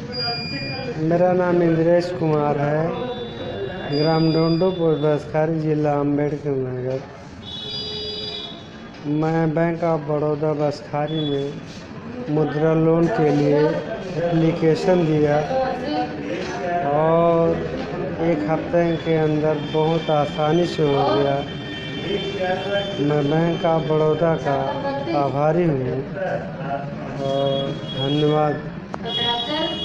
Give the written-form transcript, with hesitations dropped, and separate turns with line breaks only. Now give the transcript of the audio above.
मेरा नाम इंद्रेश कुमार है। ग्राम डोंडोपुर, बसखारी, जिला अम्बेडकर नगर। मैं बैंक ऑफ बड़ौदा बसखारी में मुद्रा लोन के लिए एप्लीकेशन दिया और एक हफ्ते के अंदर बहुत आसानी से हो गया। मैं बैंक ऑफ बड़ौदा का आभारी हूँ और धन्यवाद।